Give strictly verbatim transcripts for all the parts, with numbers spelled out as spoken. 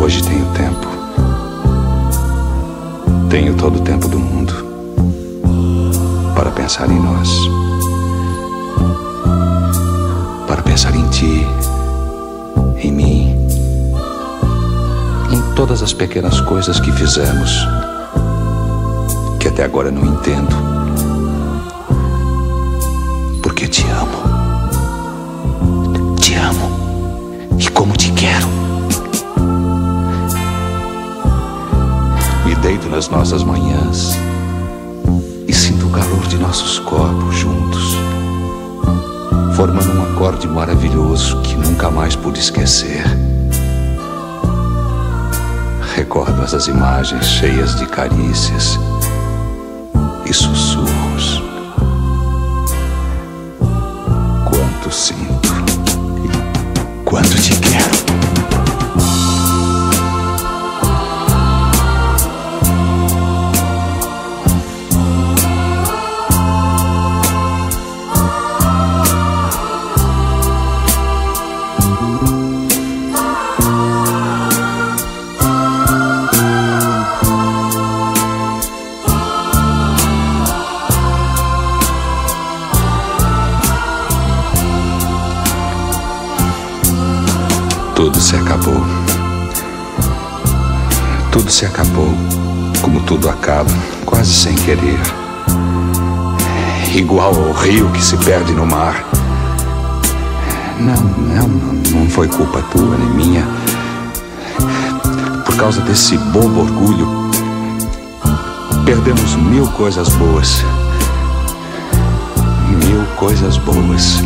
Hoje tenho tempo. Tenho todo o tempo do mundo para pensar em nós, para pensar em ti, em mim, em todas as pequenas coisas que fizemos, que até agora não entendo, porque te amo. Te amo e como te quero. Me deito nas nossas manhãs e sinto o calor de nossos corpos juntos, formando um acorde maravilhoso que nunca mais pude esquecer. Recordo essas imagens cheias de carícias e sussurros. Quanto sinto e quanto te quero. Tudo se acabou. Tudo se acabou, como tudo acaba, quase sem querer. Igual ao rio que se perde no mar. Não, não, não foi culpa tua nem minha. Por causa desse bobo orgulho, perdemos mil coisas boas. Mil coisas boas.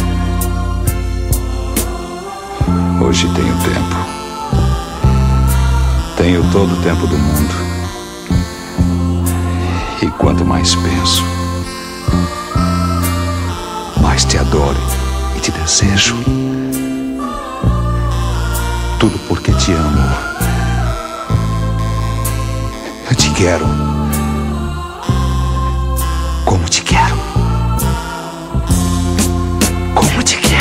Hoje tenho tempo. Tenho todo o tempo do mundo. E quanto mais penso, mais te adoro e te desejo. Tudo porque te amo. Eu te quero. Como te quero. Como te quero.